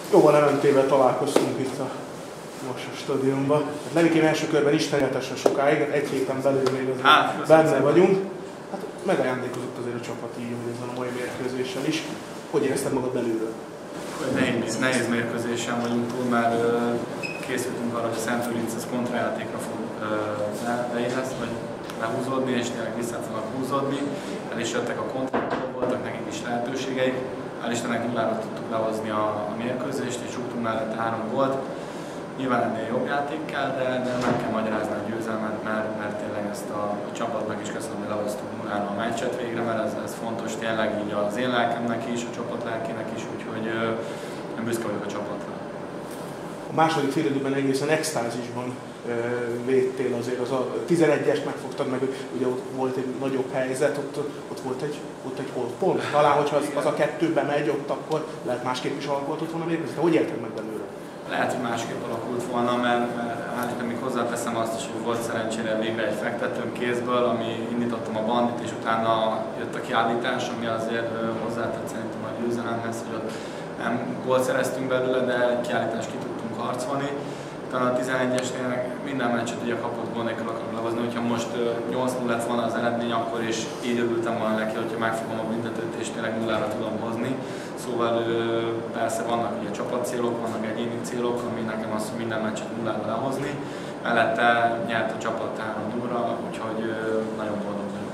Jóval Leventével találkoztunk itt a Vasas stadionban. Hát Levikém első körben istenületesen sokáig, egy héten belül még azért benne vagyunk. Hát megajándékozott azért a csapat így, hogy ezen a mai mérkőzésen is. Hogy érezted magad belülről? Nehéz mérkőzésen vagyunk túl, mert készültünk arra, hogy a Szentőrinc az kontrajátékra fog beérezni, vagy lehúzódni, és tényleg vissza fognak húzódni. El is jöttek a kontrajátékok, voltak nekik is lehetőségeik. Hál' Istennek nullára tudtuk lehozni a mérkőzést, és rúgtunk mellette 3 gólt. Nyilván ennél jobb játék kell, de nem kell magyarázni a győzelmet, mert tényleg ezt a csapatnak is köszönöm, hogy lehoztunk nullára a meccset végre, mert ez fontos tényleg így az én lelkemnek is, a csapat lelkének is, úgyhogy én büszke vagyok a csapatra. A második félidőben egészen extázisban védtél azért, az a 11-est megfogtad meg, ugye ott volt egy nagyobb helyzet, ott volt egy holdpont. Talán, hogyha az a 2-be megy ott, akkor lehet másképp is alakult volna mérkőzés. Te hogy élted meg belőle? Lehet, hogy másképp alakult volna, mert hát még hozzáteszem azt is, hogy volt szerencsére végre egy fektetőm kézből, ami indítottam a bandit, és utána jött a kiállítás, ami azért hozzátett szerintem a győzelemhez, hogy ott nem gólt szereztünk belőle, de kiállítást ki tudtunk harcolni. Utána a 11-esnél minden meccset ugye kapott gól nélkül akarom lehozni, hogyha most 8-0 lett volna az eredmény, akkor is így örültem volna neki, hogyha megfogom a büntetőt és tényleg nullára tudom hozni. Szóval persze vannak ugye csapatcélok, vannak egyéni célok, ami nekem az, hogy minden meccset nullára lehozni. Mellette nyert a csapat 3-0-ra, úgyhogy nagyon boldog vagyok.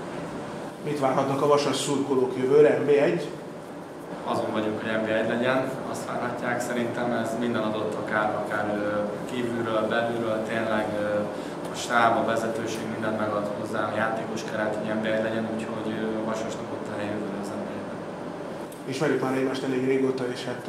Mit várhatnak a Vasas szurkolók jövőre, NB1? Azon vagyunk, hogy NB1 legyen, azt várhatják, szerintem ez minden adott, akár kívülről, belülről, tényleg a stáb, a vezetőség mindent megad hozzá, a játékos keret, hogy NB1 legyen, úgyhogy a Vasasnak ott a helye az NB1-ben. Ismerjük már egymást elég régóta, és hát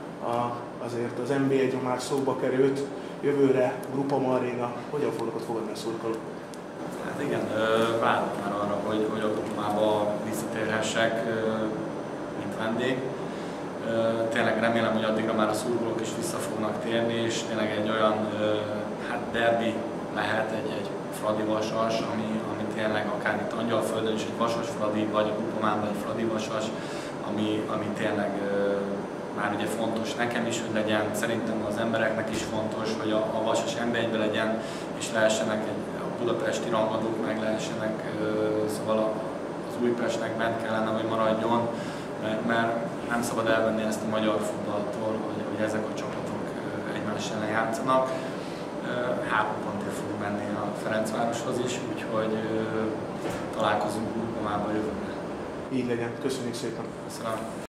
azért az NB1 már szóba került. Jövőre Grupama Aréna, hogyan fognak ott fogadni a szurkolók? Hát igen, várok már arra, hogy a Grupamába visszatérhessek, mint vendég. Tényleg remélem, hogy addigra már a szurkolók is vissza fognak térni, és tényleg egy olyan derbi lehet, egy Fradi-Vasas, ami tényleg akár itt Angyalföldön is egy Vasas-Fradi, vagy a Grupamában egy Fradi-Vasas, ami tényleg már ugye fontos nekem is, hogy legyen, szerintem az embereknek is fontos, hogy a Vasas NB1-ben legyen, és lehessenek a budapesti rangadók, meg lehessenek, szóval az Újpestnek bent kellene, hogy maradjon, mert nem szabad elvenni ezt a magyar futballtól, hogy ezek a csapatok egymás ellen játszanak. 3 pontért fogunk menni a Ferencvároshoz is, úgyhogy találkozunk Grupamában jövőre. Így legyen. Köszönjük szépen. Köszönöm.